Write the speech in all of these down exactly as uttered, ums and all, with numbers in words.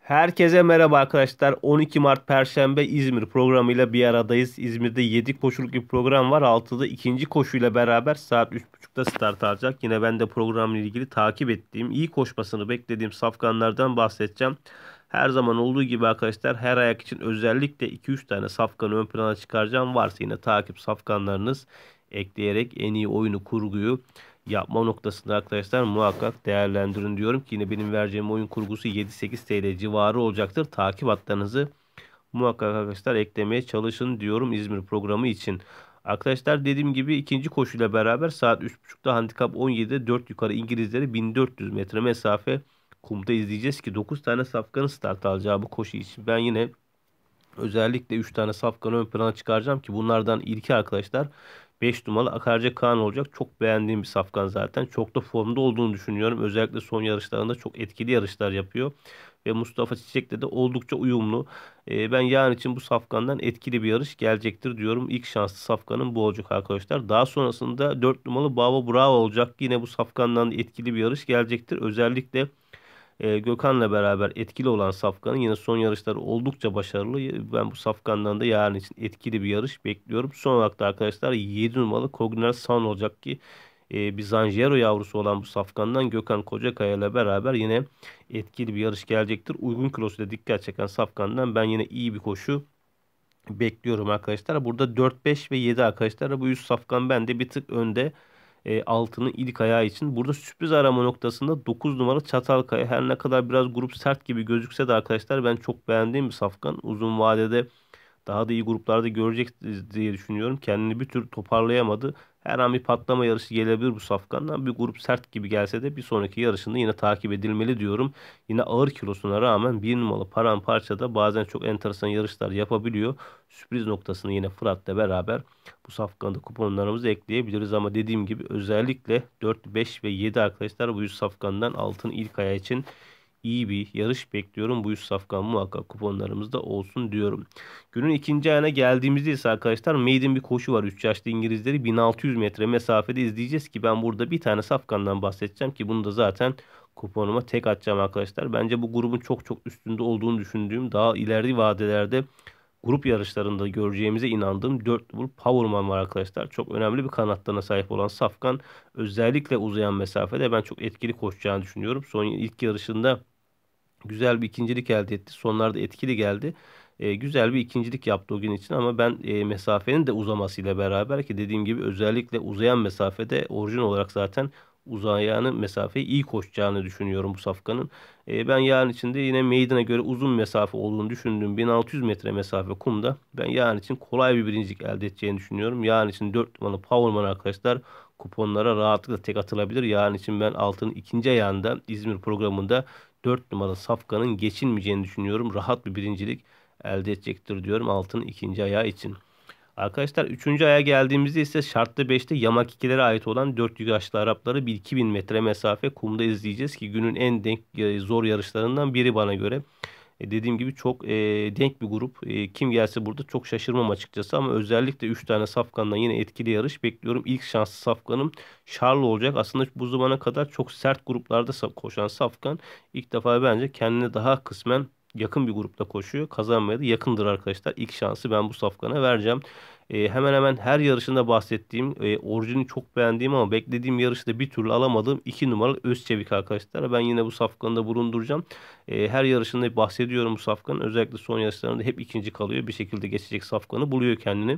Herkese merhaba arkadaşlar. on iki Mart Perşembe İzmir programıyla bir aradayız. İzmir'de yedi koşuluk bir program var. altıda ikinci koşuyla beraber saat üç buçukta start alacak. Yine ben de programla ilgili takip ettiğim, iyi koşmasını beklediğim safkanlardan bahsedeceğim. Her zaman olduğu gibi arkadaşlar her ayak için özellikle iki üç tane safkanı ön plana çıkaracağım. Varsa yine takip safkanlarınız ekleyerek en iyi oyunu kurguyu yapma noktasında arkadaşlar muhakkak değerlendirin diyorum ki yine benim vereceğim oyun kurgusu yedi sekiz T L civarı olacaktır. Takip hatlarınızı muhakkak arkadaşlar eklemeye çalışın diyorum İzmir programı için. Arkadaşlar dediğim gibi ikinci koşuyla beraber saat üç buçukta handikap on yedide dört yukarı İngilizleri bin dört yüz metre mesafe kumda izleyeceğiz ki dokuz tane safkanın start alacağı bu koşu için ben yine özellikle üç tane safkanı ön plana çıkaracağım ki bunlardan ilki arkadaşlar beş numaralı Akarca Kaan olacak. Çok beğendiğim bir safkan zaten. Çok da formda olduğunu düşünüyorum. Özellikle son yarışlarında çok etkili yarışlar yapıyor. Ve Mustafa Çiçek'le de oldukça uyumlu. Ee, ben yarın için bu safkandan etkili bir yarış gelecektir diyorum. İlk şanslı safkanın bu olacak arkadaşlar. Daha sonrasında dört numaralı Baba Bravo olacak. Yine bu safkandan etkili bir yarış gelecektir. Özellikle e, Gökhan'la beraber etkili olan Safkan'ın yine son yarışları oldukça başarılı. Ben bu Safkan'dan da yarın için etkili bir yarış bekliyorum. Son olarak da arkadaşlar yedi numaralı Cogner Sun olacak ki e, bir Zanjero yavrusu olan bu Safkan'dan Gökhan Kocakaya ile beraber yine etkili bir yarış gelecektir. Uygun kilosuyla dikkat çeken Safkan'dan ben yine iyi bir koşu bekliyorum arkadaşlar. Burada dört beş ve yedi arkadaşlar. Bu yüz safkan bende bir tık önde. E, altının ilk ayağı için. Burada sürpriz arama noktasında dokuz numara Çatalkaya. Her ne kadar biraz grup sert gibi gözükse de arkadaşlar ben çok beğendiğim bir safkan. Uzun vadede daha da iyi gruplarda göreceğiz diye düşünüyorum. Kendini bir tür toparlayamadı. Her an bir patlama yarışı gelebilir bu safkandan. Bir grup sert gibi gelse de bir sonraki yarışında yine takip edilmeli diyorum. Yine ağır kilosuna rağmen bir numaralı paramparçada bazen çok enteresan yarışlar yapabiliyor. Sürpriz noktasını yine Fırat'la beraber bu safkanda kuponlarımızı ekleyebiliriz. Ama dediğim gibi özellikle dört, beş ve yedi arkadaşlar bu yüz safkandan altın ilk aya için iyi bir yarış bekliyorum. Bu yüz safkan muhakkak kuponlarımızda olsun diyorum. Günün ikinci ayına geldiğimizde ise arkadaşlar maiden bir koşu var. üç yaşlı İngilizleri bin altı yüz metre mesafede izleyeceğiz ki ben burada bir tane safkandan bahsedeceğim ki bunu da zaten kuponuma tek atacağım arkadaşlar. Bence bu grubun çok çok üstünde olduğunu düşündüğüm daha ileri vadelerde grup yarışlarında göreceğimize inandığım dört numaralı Powerman var arkadaşlar. Çok önemli bir kanatlarına sahip olan Safkan özellikle uzayan mesafede ben çok etkili koşacağını düşünüyorum. Son ilk yarışında güzel bir ikincilik elde etti. Sonlarda etkili geldi. E, güzel bir ikincilik yaptı o gün için ama ben e, mesafenin de uzamasıyla beraber ki dediğim gibi özellikle uzayan mesafede orijin olarak zaten uzayan mesafeyi iyi koşacağını düşünüyorum bu safkanın. E, ben yarın içinde yine meydan'a göre uzun mesafe olduğunu düşündüğüm bin altı yüz metre mesafe kumda ben yarın için kolay bir birincilik elde edeceğini düşünüyorum. Yarın için dört numaralı Powerman arkadaşlar kuponlara rahatlıkla tek atılabilir. Yarın için ben altının ikinci ayağında İzmir programında dört numaralı Safkan'ın geçilmeyeceğini düşünüyorum. Rahat bir birincilik elde edecektir diyorum altının ikinci ayağı için. Arkadaşlar üçüncü aya geldiğimizde ise şartlı beşte yamak ikilere ait olan dört yaşlı Arapları bir iki bin metre mesafe kumda izleyeceğiz ki günün en denk e, zor yarışlarından biri bana göre. E, dediğim gibi çok e, denk bir grup. E, kim gelse burada çok şaşırmam açıkçası ama özellikle üç tane safkandan yine etkili yarış bekliyorum. İlk şanslı safkanım Charlo olacak. Aslında bu zamana kadar çok sert gruplarda sa- koşan safkan ilk defa bence kendine daha kısmen yakın bir grupta koşuyor. Kazanmaya da yakındır arkadaşlar. İlk şansı ben bu safkana vereceğim. E, hemen hemen her yarışında bahsettiğim, e, orijini çok beğendiğim ama beklediğim yarışta bir türlü alamadığım iki numaralı Özçevik arkadaşlar. Ben yine bu safkanı da bulunduracağım. E, her yarışında bahsediyorum bu safkanın. Özellikle son yarışlarında hep ikinci kalıyor. Bir şekilde geçecek safkanı buluyor kendini.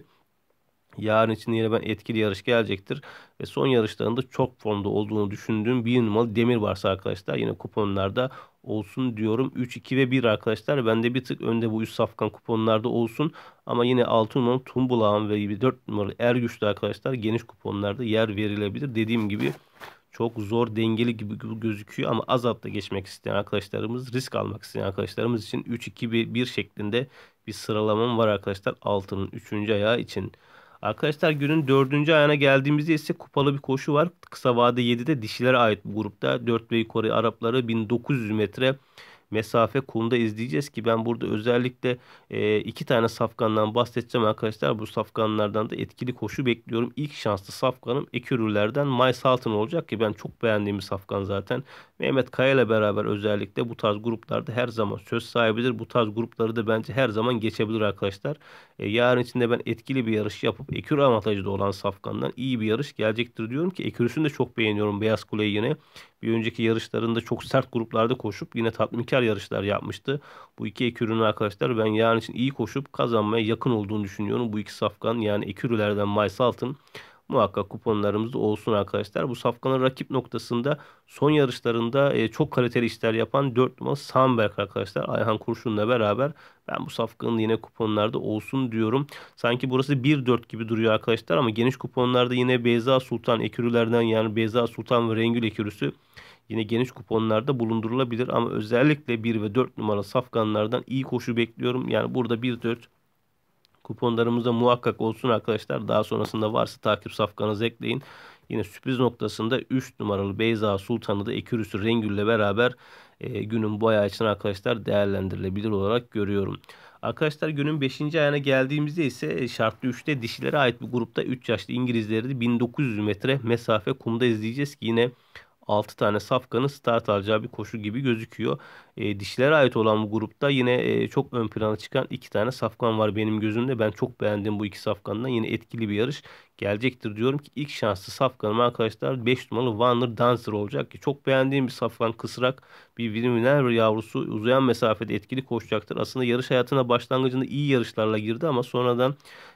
Yarın için yine ben etkili yarış gelecektir. Ve son yarışlarında çok formda olduğunu düşündüğüm bir numaralı Demir varsa arkadaşlar yine kuponlarda olsun diyorum. üç, iki ve bir arkadaşlar. Bende bir tık önde bu üst safkan kuponlarda olsun. Ama yine altı numaralı Tumbulağan ve dört numaralı Ergüçlü arkadaşlar geniş kuponlarda yer verilebilir. Dediğim gibi çok zor dengeli gibi gözüküyor ama az altta geçmek isteyen arkadaşlarımız, risk almak isteyen arkadaşlarımız için üç iki bir şeklinde bir sıralamam var arkadaşlar altının üçüncü ayağı için. Arkadaşlar günün dördüncü ayağına geldiğimizde ise kupalı bir koşu var. Kısa vade yedide dişilere ait bu grupta dört ve yukarı Arapları bin dokuz yüz metre mesafe kumda izleyeceğiz ki ben burada özellikle e, iki tane safkandan bahsedeceğim arkadaşlar. Bu safkanlardan da etkili koşu bekliyorum. İlk şanslı safkanım Ekürülerden Miles Altın olacak ki ben çok beğendiğim bir safkan zaten. Mehmet Kaya ile beraber özellikle bu tarz gruplarda her zaman söz sahibidir. Bu tarz grupları da bence her zaman geçebilir arkadaşlar. E, yarın içinde ben etkili bir yarış yapıp ekürü avantajı da olan safkandan iyi bir yarış gelecektir diyorum ki ekürüsünü de çok beğeniyorum Beyaz Kule'yi yine. Bir önceki yarışlarında çok sert gruplarda koşup yine tatminkar yarışlar yapmıştı. Bu iki ekürünün arkadaşlar ben yarın için iyi koşup kazanmaya yakın olduğunu düşünüyorum. Bu iki safkan yani ekürülerden Maysalt'ın muhakkak kuponlarımızda olsun arkadaşlar. Bu safkanın rakip noktasında son yarışlarında e, çok kaliteli işler yapan dört numaralı Sandberg arkadaşlar. Ayhan Kurşun'la beraber ben bu safkanın yine kuponlarda olsun diyorum. Sanki burası bir dört gibi duruyor arkadaşlar ama geniş kuponlarda yine Beyza Sultan ekürülerden yani Beyza Sultan ve Rengül ekürüsü yine geniş kuponlarda bulundurulabilir ama özellikle bir ve dört numaralı safkanlardan iyi koşu bekliyorum. Yani burada bir dört kuponlarımızda muhakkak olsun arkadaşlar. Daha sonrasında varsa takip safkanızı ekleyin. Yine sürpriz noktasında üç numaralı Beyza Sultan'ı da ekürüsü Rengül'le beraber e, günün bu ayağı için arkadaşlar değerlendirilebilir olarak görüyorum. Arkadaşlar günün beşinci ayağına geldiğimizde ise e, şartlı üçte dişilere ait bir grupta üç yaşlı İngilizleri de bin dokuz yüz metre mesafe kumda izleyeceğiz ki yine altı tane safkanın start alacağı bir koşu gibi gözüküyor. E, dişilere ait olan bu grupta yine e, çok ön plana çıkan iki tane safkan var benim gözümde. Ben çok beğendim bu iki safkandan. Yine etkili bir yarış gelecektir diyorum ki ilk şanslı safkanım arkadaşlar beş numaralı Warner Dancer olacak ki çok beğendiğim bir safkan kısrak bir Winner yavrusu uzayan mesafede etkili koşacaktır. Aslında yarış hayatına başlangıcında iyi yarışlarla girdi ama sonradan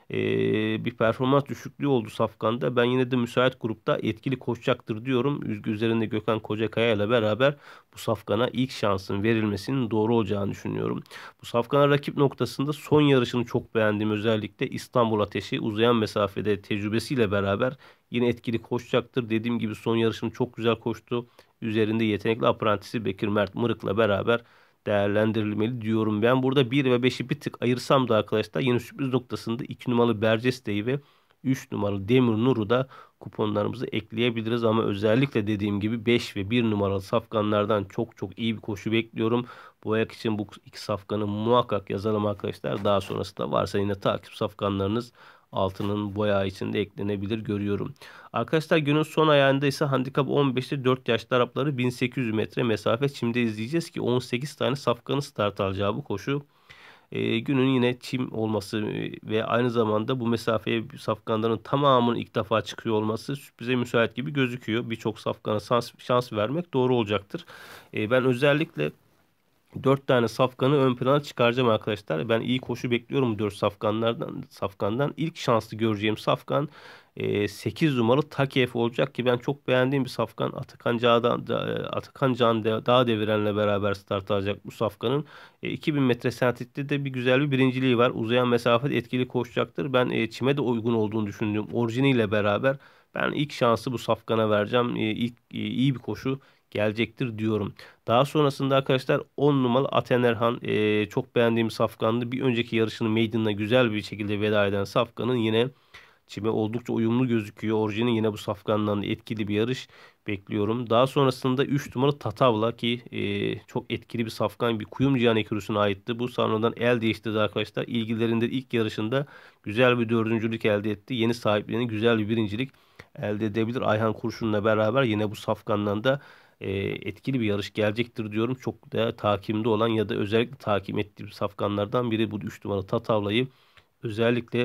e, bir performans düşüklüğü oldu safkanda. Ben yine de müsait grupta etkili koşacaktır diyorum. Üzgü üzerinde Gökhan Kocakaya ile beraber bu safkana ilk şansın verilmesinin doğru olacağını düşünüyorum. Bu safkana rakip noktasında son yarışını çok beğendiğim özellikle İstanbul Ateşi uzayan mesafede tecrübesiyle beraber yine etkili koşacaktır. Dediğim gibi son yarışını çok güzel koştu. Üzerinde yetenekli aprantisi Bekir Mert Mırık'la beraber değerlendirilmeli diyorum. Ben burada bir ve beşi bir tık ayırsam da arkadaşlar yine sürpriz noktasında iki numaralı Berceste'yi ve üç numaralı Demir Nur'u da kuponlarımızı ekleyebiliriz ama özellikle dediğim gibi beş ve bir numaralı safkanlardan çok çok iyi bir koşu bekliyorum. Bu ayak için bu iki safkanı muhakkak yazalım arkadaşlar. Daha sonrasında varsa yine takip safkanlarınız altının boyağı içinde eklenebilir görüyorum. Arkadaşlar günün son ayağında ise handikap on beşte dört yaşlı Arapları bin sekiz yüz metre mesafe çimde izleyeceğiz ki on sekiz tane safkanın start alacağı bu koşu. E, günün yine çim olması e, ve aynı zamanda bu mesafeye safkanların tamamının ilk defa çıkıyor olması sürprize müsait gibi gözüküyor. Birçok safkana şans, şans vermek doğru olacaktır. E, ben özellikle dört tane safkanı ön plana çıkaracağım arkadaşlar. Ben iyi koşu bekliyorum dört safkanlardan. Safkandan ilk şanslı göreceğim safkan e, sekiz numaralı Takef olacak ki ben çok beğendiğim bir safkan. Atakan Cağ'dan Atakan Can Dağ Deviren'le beraber start alacak bu safkanın. E, iki bin metre sentritte de bir güzel bir birinciliği var. Uzayan mesafede etkili koşacaktır. Ben e, çime de uygun olduğunu düşündüğüm orijiniyle beraber ben ilk şansı bu safkana vereceğim. E, ilk e, iyi bir koşu gelecektir diyorum. Daha sonrasında arkadaşlar on numaralı Atenerhan e, çok beğendiğim safkandı. Bir önceki yarışını Maiden'la güzel bir şekilde veda eden safkanın yine çime oldukça uyumlu gözüküyor. Orijinin yine bu safkandan etkili bir yarış bekliyorum. Daha sonrasında üç numaralı Tatavla ki e, çok etkili bir safkan bir Kuyumcihan ekürüsüne aitti. Bu sonradan el değiştirdi arkadaşlar. İlgilerinde ilk yarışında güzel bir dördüncülük elde etti. Yeni sahiplerine güzel bir birincilik elde edebilir. Ayhan Kurşun'la beraber yine bu safkandan da e, etkili bir yarış gelecektir diyorum. Çok da takimde olan ya da özellikle takip ettiğim safkanlardan biri bu üç numaralı Tatavla'yı özellikle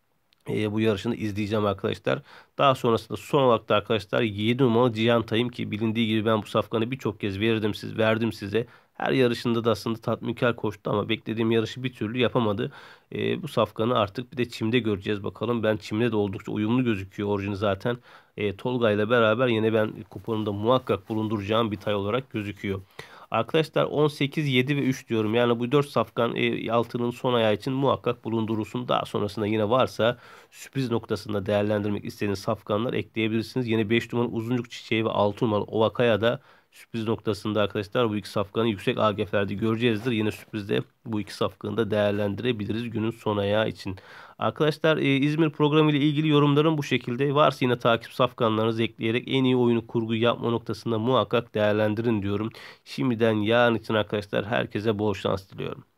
e, bu yarışını izleyeceğim arkadaşlar. Daha sonrasında son olarak da arkadaşlar yedi numaralı Cihantay'ım ki bilindiği gibi ben bu safkanı birçok kez verdim siz verdim size. Her yarışında da aslında tatminkar koştu ama beklediğim yarışı bir türlü yapamadı. E, bu safkanı artık bir de çimde göreceğiz bakalım. Ben çimde de oldukça uyumlu gözüküyor orijini zaten. E, Tolga ile beraber yine ben kuponumda muhakkak bulunduracağım bir tay olarak gözüküyor. Arkadaşlar on sekiz, yedi ve üç diyorum. Yani bu dört safkan e, altının son ayağı için muhakkak bulundurulsun. Daha sonrasında yine varsa sürpriz noktasında değerlendirmek istediğiniz safkanlar ekleyebilirsiniz. Yine beş numaralı Uzuncuk Çiçeği ve altı numaralı Ovakaya da sürpriz noktasında arkadaşlar bu iki safkanı yüksek A G F'lerde göreceğizdir. Yine sürprizde bu iki safkanı da değerlendirebiliriz günün son ayağı için. Arkadaşlar e, İzmir programı ile ilgili yorumlarım bu şekilde. Varsa yine takip safkanlarınızı ekleyerek en iyi oyunu kurgu yapma noktasında muhakkak değerlendirin diyorum. Şimdiden yarın için arkadaşlar herkese bol şans diliyorum.